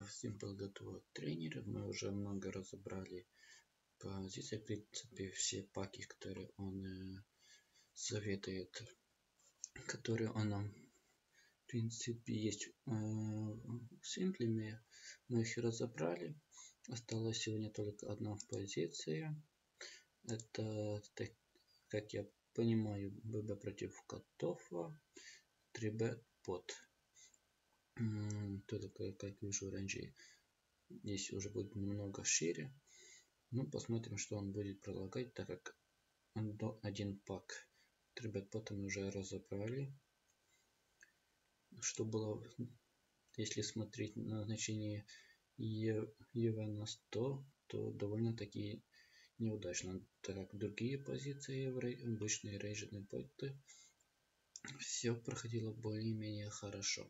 Simple готовый тренер. Мы уже много разобрали позиции. В принципе, все паки, которые он советует, которые он нам в принципе есть в Simple. Мы их разобрали. Осталась сегодня только одна позиция. Это, как я понимаю, ББ против Котова, 3Б под. Только, как вижу, раньше здесь уже будет немного шире. Ну, посмотрим, что он будет предлагать, так как один пак 3Б потом уже разобрали. Что было, если смотреть на значение EV на 100, то довольно-таки неудачно, так как другие позиции в обычные рейджные поинты все проходило более-менее хорошо.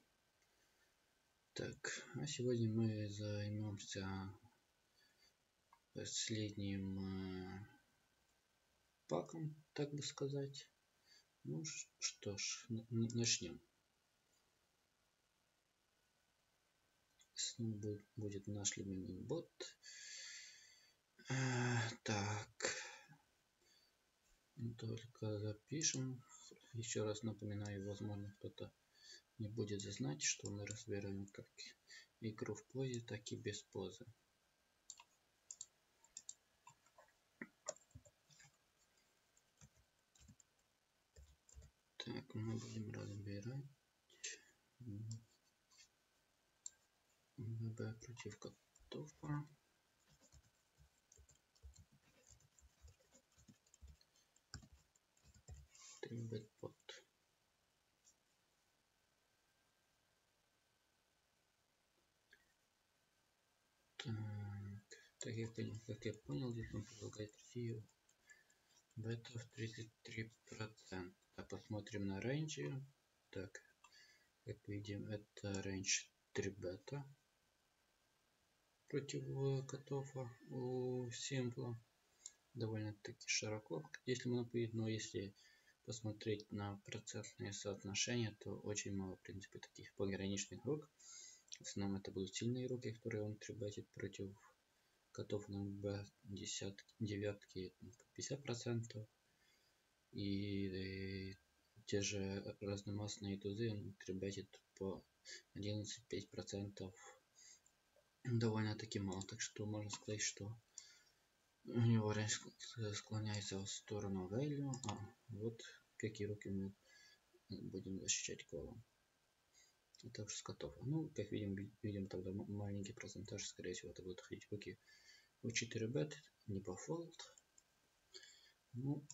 Так, а сегодня мы займемся последним паком, так бы сказать. Ну что ж, начнем. Снова будет наш любимый бот. Так, только запишем. Еще раз напоминаю, возможно, кто-то не будет знать, что мы разбираем как игру в позе, так и без позы. Так, мы будем разбирать ББ против Котова. Бэкпот. Так, как я понял, здесь он предлагает Россию бета в 33%. А посмотрим на рейнджи. Так, как видим, это рейндж 3 бета против Котова у Simple. Довольно-таки широко, если можно powiedzieć, но если посмотреть на процентные соотношения, то очень мало, в принципе, таких пограничных рук. В основном это будут сильные руки, которые он трибетит против Котов на B10, девятки 50%. И те же разномастные тузы он трибетит по 11-5%. Довольно-таки мало, так что можно сказать, что у него рейндж склоняется в сторону value, а вот какие руки мы будем защищать колом. А также с Котов. Ну, как видим тогда маленький процентаж, скорее всего, это будут ходить руки у 4 бет, не по фолд. Ну,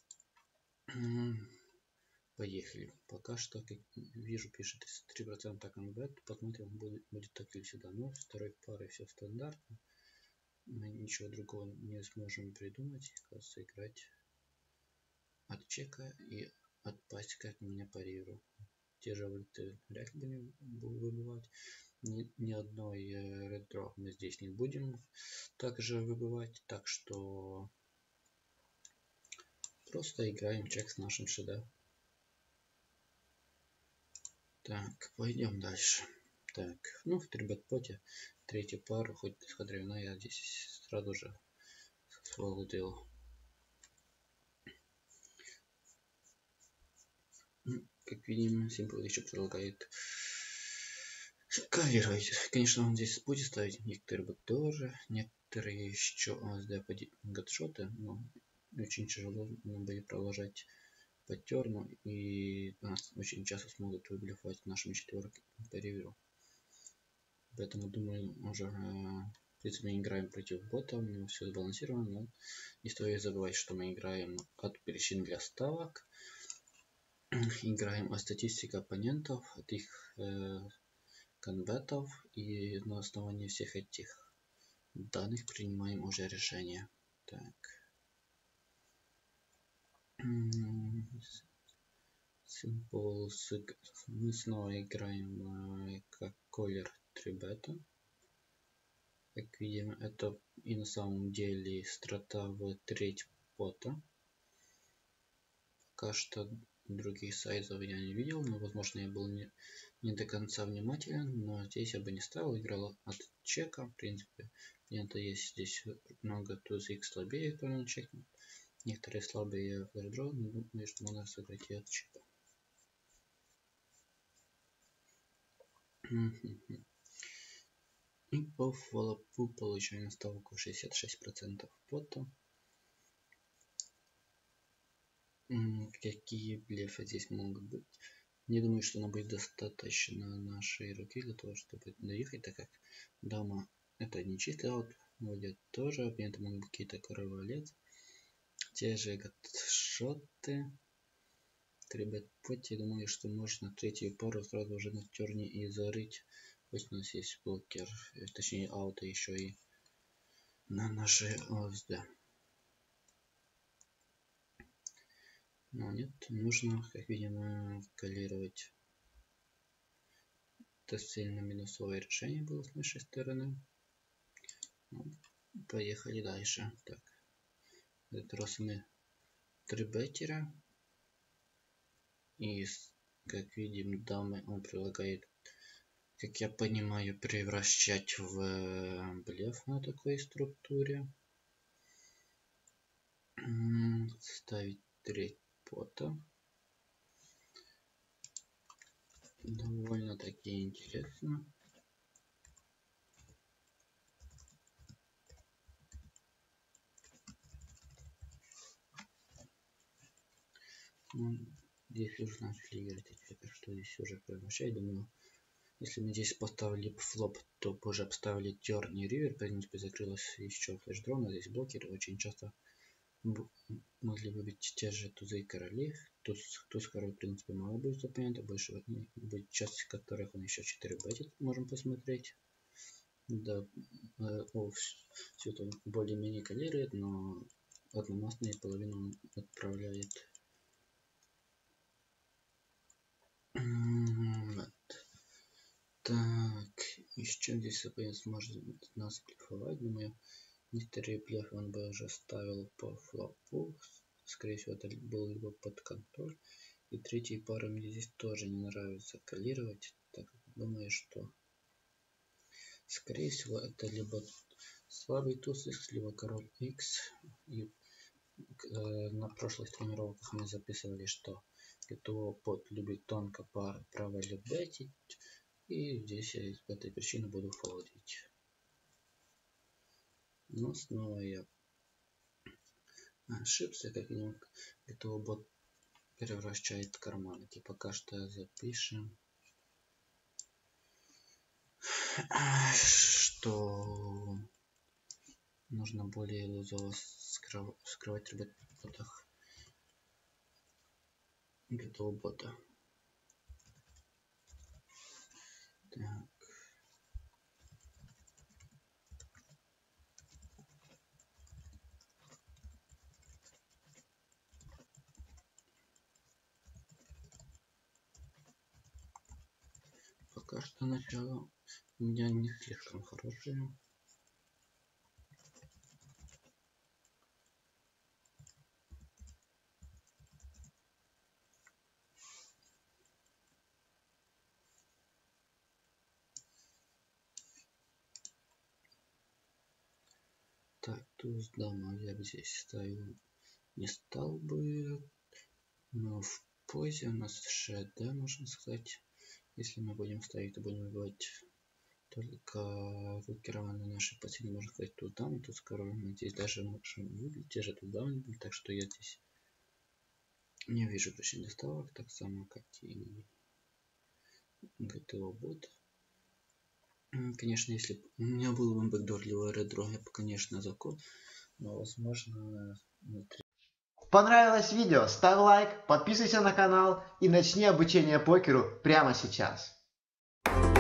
поехали. Пока что, как вижу, пишет 3% конбет. Посмотрим, будет так ли всегда. Но второй пары все стандартно. Мы ничего другого не сможем придумать, как сыграть от чека и отпасть, как меня парирую. Те же валюты вряд ли будем выбивать. Ни одной Red Draw мы здесь не будем также выбивать. Так что просто играем чек с нашим шедевром. Так, пойдем дальше. Так, ну в 3-бет-поте третью пару, хоть смотрю, я здесь сразу же свалудил. Как видим, Simple еще предлагает кавировать. Конечно, он здесь будет ставить некоторые бот тоже, некоторые еще ОСД по гадшоты, но очень тяжело будет продолжать по терну, и нас очень часто смогут выблефать нашими четверками по риверу. Поэтому думаю, уже в принципе мы играем против бота, у него все сбалансировано, но не стоит забывать, что мы играем от причин для ставок. Играем о статистике оппонентов, от их конбетов, и на основании всех этих данных принимаем уже решение. Так. Simple. Мы снова играем как колер 3 бета. Как видим, это и на самом деле страта в треть пота. Пока что других сайзов я не видел, но возможно я был не до конца внимателен, но здесь я бы не ставил, играл от чека, в принципе. Клиента есть здесь много туз X слабее, кто он чекнет. Некоторые слабые флешдро, но думаю, что можно сыграть и от чека. И по флопу получаем ставку 66% пота. Какие блефы здесь могут быть? Не думаю, что она будет достаточно нашей руки для того, чтобы доехать, так как дама это не чистый аут, вводят тоже, оппоненты могут быть какие-то королевец. Те же шоты. 3-бет поте, думаю, что можно третью пару сразу уже на терне и зарыть. Пусть у нас есть блокер, точнее ауто еще и на нашей ОСД. Но нет, нужно, как видим, калировать. Это сильно минусовое решение было с нашей стороны. Ну, поехали дальше. Так, в этот раз мы 3-беттера. И, как видим, дамы он предлагает, как я понимаю, превращать в блеф на такой структуре. Ставить треть пота. Довольно-таки интересно. Здесь уже начали играть, что здесь уже превращать. Думаю, если мы здесь поставили флоп, то позже обставили терн и ривер. В принципе, закрылась еще флеш-дрон, а здесь блокеры очень часто могли выбить те же тузы и короли. Туз король, в принципе, мало будет оппонента, больше будет часть которых он еще 4 бетит, можем посмотреть. Да, все это более-менее калирует, но одномастные половину он отправляет. Вот. Так, еще здесь оппонент сможет нас блефовать, думаю. Некоторые блефы он бы уже ставил по флопу. Скорее всего, это был либо под контроль. И третьей парой мне здесь тоже не нравится калировать. Так думаю, что скорее всего это либо слабый туз X, либо король X. И на прошлых тренировках мы записывали, что ГТО под любит тонко право любить. И здесь я по этой причине буду фолдить. Но снова я ошибся, как видим, ГТО бот превращает карманки. Пока что запишем, что нужно более лузово скрывать в ботах ГТО бота. Так. Пока что начало у меня не слишком хорошее. Так, туз дама я бы здесь ставил не стал бы, но в позе у нас ШД, можно сказать. Если мы будем ставить, то будем выбивать только блокированные наши последние, можно сказать, туз дама, туз король. Мы здесь даже можем выбить те же туз дама, так что я здесь не вижу причин доставок, так само как и ГТО бот. Конечно, если бы у меня был бы бэкдор либо редро, я бы, конечно, закон, но возможно. Понравилось видео? Ставь лайк, подписывайся на канал и начни обучение покеру прямо сейчас.